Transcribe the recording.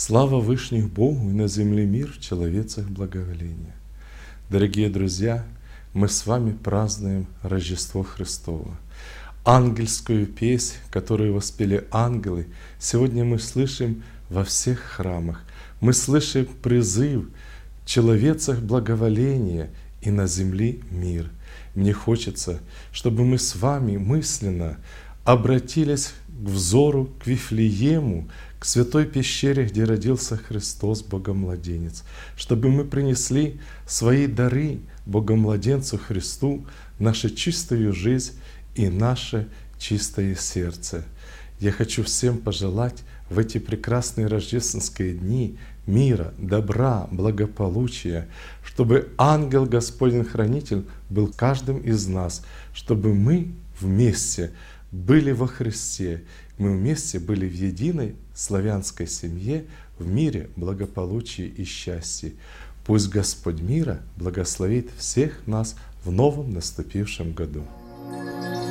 Слава Вышних Богу, и на земле мир, в человецах благоволение. Дорогие друзья, мы с вами празднуем Рождество Христово. Ангельскую песнь, которую воспели ангелы, сегодня мы слышим во всех храмах. Мы слышим призыв в человецах благоволение и на земле мир. Мне хочется, чтобы мы с вами мысленно обратились к взору, к Вифлеему, к святой пещере, где родился Христос, Богомладенец, чтобы мы принесли свои дары Богомладенцу Христу, нашу чистую жизнь и наше чистое сердце. Я хочу всем пожелать в эти прекрасные рождественские дни мира, добра, благополучия, чтобы ангел Господень Хранитель был каждым из нас, чтобы мы вместе были во Христе, мы вместе были в единой славянской семье, в мире, благополучии и счастье. Пусть Господь мира благословит всех нас в новом наступившем году.